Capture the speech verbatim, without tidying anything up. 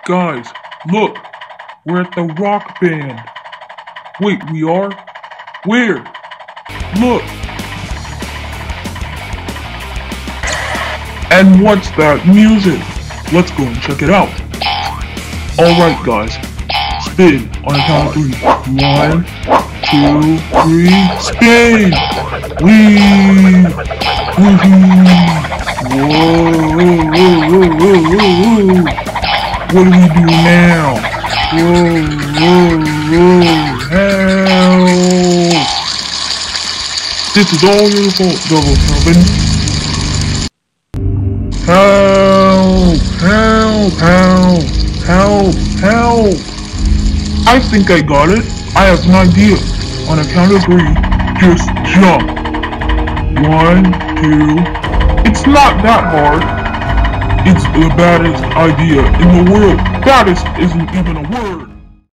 Guys, look! We're at the rock band! Wait, we are? Where? Look! And what's that music? Let's go and check it out! Alright guys, spin on a count of three. One, two, three, spin! Whee! Woohoo! Whoa! Whoa! Whoa! Whoa! Whoa! Whoa! What do we do now? Whoa, whoa, whoa, help! This is all your fault, Devil BeBe. Help, help, help, help, help! I think I got it. I have an idea. On a count of three, just jump. One, two. It's not that hard. It's the baddest idea in the world. Baddest isn't even a word.